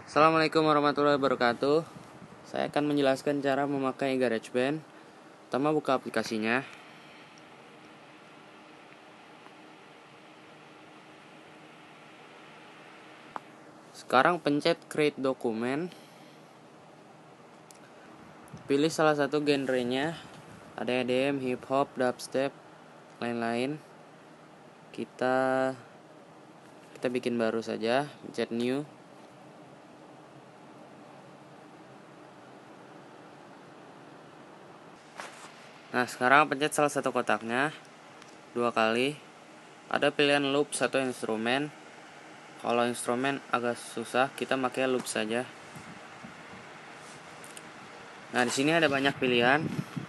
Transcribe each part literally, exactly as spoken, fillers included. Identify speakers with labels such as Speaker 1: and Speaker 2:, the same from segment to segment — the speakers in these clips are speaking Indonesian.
Speaker 1: Assalamualaikum warahmatullahi wabarakatuh. Saya akan menjelaskan cara memakai GarageBand. Pertama, buka aplikasinya. Sekarang pencet create dokumen. Pilih salah satu genrenya. Ada E D M, hip hop, dubstep, lain-lain. Kita kita bikin baru saja. Pencet new. Nah, sekarang pencet salah satu kotaknya dua kali. Ada pilihan loop satu instrumen. Kalau instrumen agak susah, kita pakai loop saja. Nah, di sini ada banyak pilihan.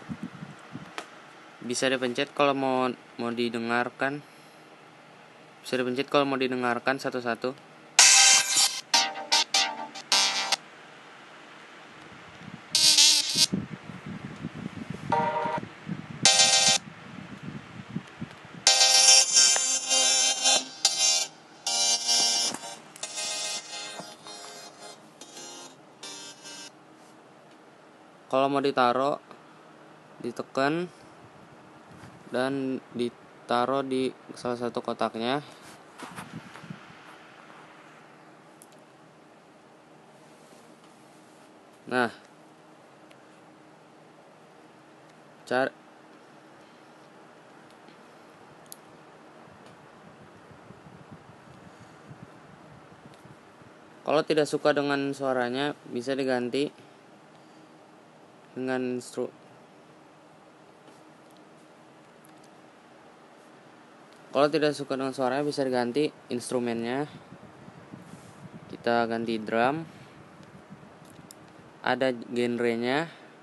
Speaker 1: Bisa dipencet kalau mau mau didengarkan. Bisa dipencet kalau mau didengarkan satu-satu. Kalau mau ditaruh, ditekan dan ditaruh di salah satu kotaknya. Nah, cara kalau tidak suka dengan suaranya, bisa diganti dengan instru Kalau tidak suka dengan suaranya, bisa diganti instrumennya. Kita ganti drum. Ada genrenya,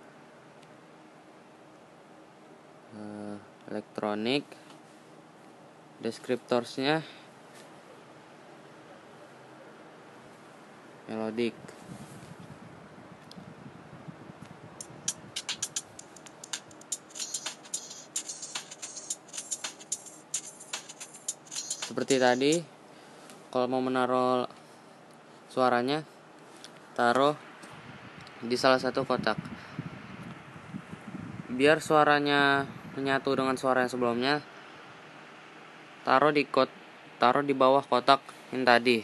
Speaker 1: uh, elektronik. Deskriptorsnya melodic. Seperti tadi, kalau mau menaruh suaranya, taruh di salah satu kotak. Biar suaranya menyatu dengan suara yang sebelumnya, taruh di kot, taruh di bawah kotak yang tadi.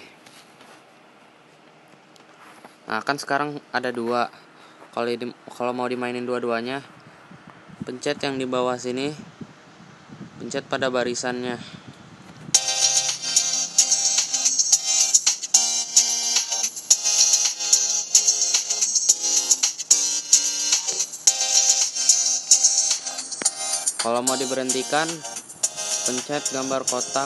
Speaker 1: Nah, kan sekarang ada dua. Kalau di, kalau mau dimainin dua-duanya, pencet yang di bawah sini, pencet pada barisannya. Kalau mau diberhentikan, pencet gambar kotak.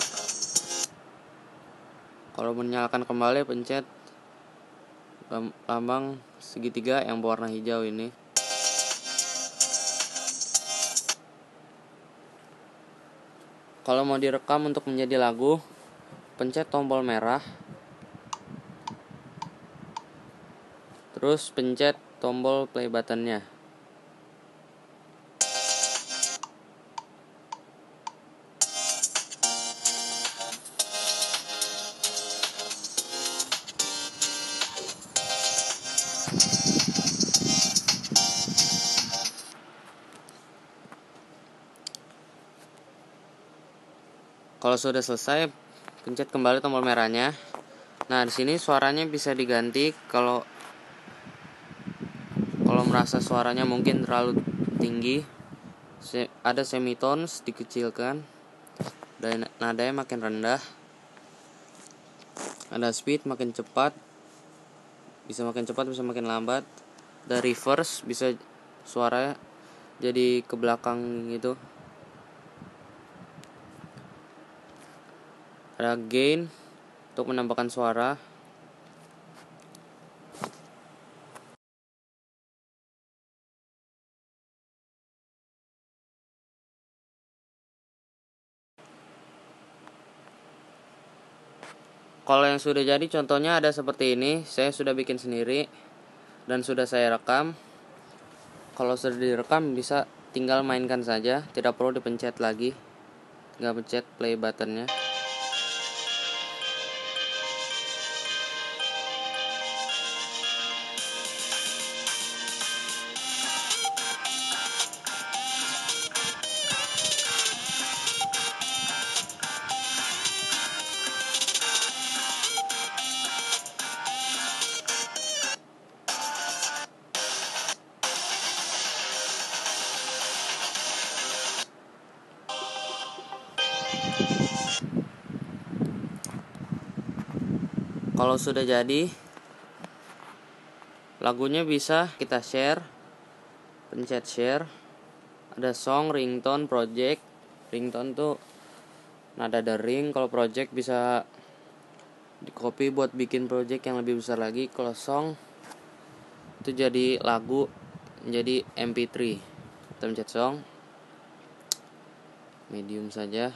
Speaker 1: Kalau menyalakan kembali, pencet lambang segitiga yang berwarna hijau ini. Kalau mau direkam untuk menjadi lagu, pencet tombol merah. Terus pencet tombol play buttonnya. Kalau sudah selesai, pencet kembali tombol merahnya. Nah, di sini suaranya bisa diganti kalau kalau merasa suaranya mungkin terlalu tinggi. Ada semitones, dikecilkan. Dan nadanya makin rendah. Ada speed, makin cepat. Bisa makin cepat, bisa makin lambat. Ada reverse, bisa suara jadi ke belakang gitu. Ada gain untuk menambahkan suara. Kalau yang sudah jadi contohnya ada seperti ini. Saya sudah bikin sendiri dan sudah saya rekam. Kalau sudah direkam, bisa tinggal mainkan saja, tidak perlu dipencet lagi. Tinggal pencet play buttonnya. Kalau sudah jadi, lagunya bisa kita share, pencet share. Ada song, ringtone, project. Ringtone tuh nada dering. Kalau project bisa di copy buat bikin project yang lebih besar lagi. Kalau song itu jadi lagu, jadi M P tiga. Kita pencet song, medium saja,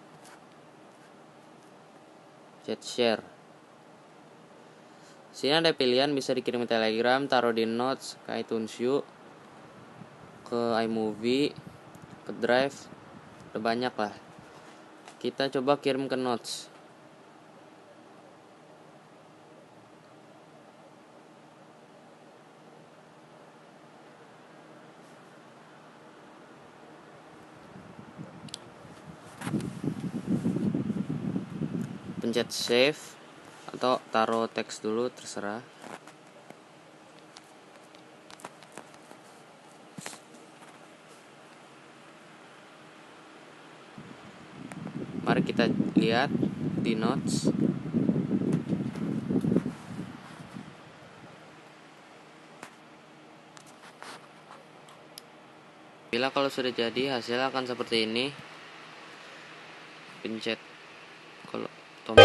Speaker 1: chat share. Sini ada pilihan, bisa dikirim ke Telegram, taruh di notes, ke iTunes U, ke iMovie, ke Drive, udah banyak lah. Kita coba kirim ke notes. Pencet save atau taruh teks dulu, terserah. Mari kita lihat di notes. Bila kalau sudah jadi, hasilnya akan seperti ini. Pencet kalau tombol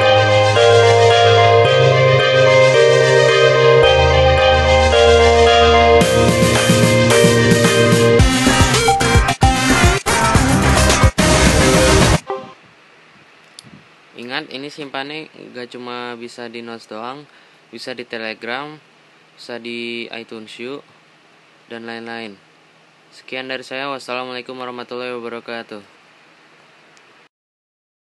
Speaker 1: ingat, ini simpannya gak cuma bisa di notes doang, bisa di Telegram, bisa di iTunes U, dan lain-lain. Sekian dari saya. Wassalamualaikum warahmatullahi wabarakatuh.